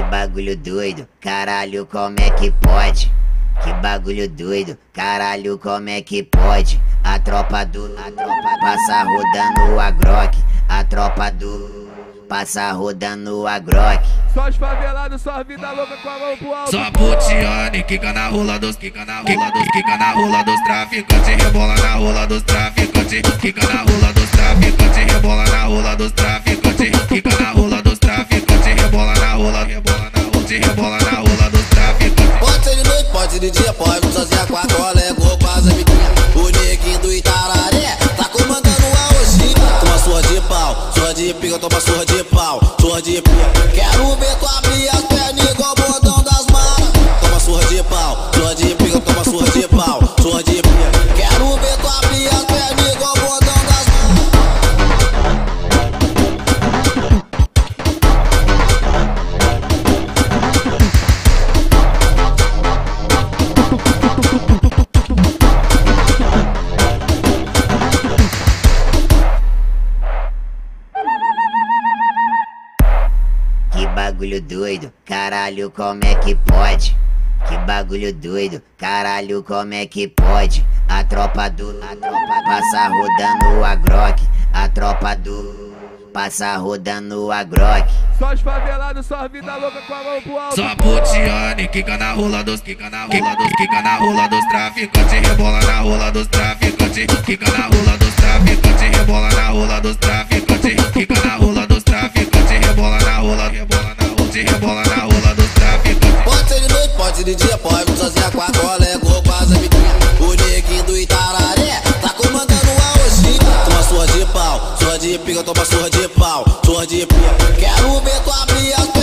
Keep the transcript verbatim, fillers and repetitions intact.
bagulho doido, caralho, como é que pode? Que bagulho doido, caralho, como é que pode? A tropa do, a tropa passa rodando a Grok. A tropa do passa rodando a Grok. Só os favelados, só vida louca com a mão pro alto. Só putiane, quica na rola dos, quica na rola dos, quica na rola dos traficantes, rebola na rola dos traficantes, quica na rola dos traficantes, rebola na rola dos traficantes, quica na rola dos traficantes, rebola na rola, rebola na rola, rebola na rola dos traficantes. Pode ser de noite, pode ser de dia, pode sozinha com a colega ou com as amiguinhas. O neguinho do Itararé tá comandando a ogiva. Toma surra de pau, surra de pica, toma surra de pau, surra de pica. Quero ver tu abrir as pernas igual o bordão das malas. Toma surra de pau, surra de pica, toma surra de pau, surra de pica. Quero ver tu abrir as pernas igual o bordão das malas. Que bagulho doido, caralho, como é que pode? Que bagulho doido, caralho, como é que pode? A tropa do, a tropa passa rodando a Grok. A tropa do passa rodando a Grok. Só os favelados, só vida louca com a mão pro alto. Só putiane, quica na rola dos, quica na rola dos, quica na rola dos traficantes, rebola na rola dos traficantes, quica na rola dos traficantes, rebola na rola dos traficantes, quica na rola dos traficantes, rebola na rola, rebola na rola, rebola na rola dos traficantes. Pode ser de noite, pode ser de dia, pode sozinha com a colega ou com as amiguinhas. O neguinho do Itararé tá comandando a ogiva. Toma surra de pau, surra de pica, toma surra de pau, surra de pica. Quero ver tu abrir as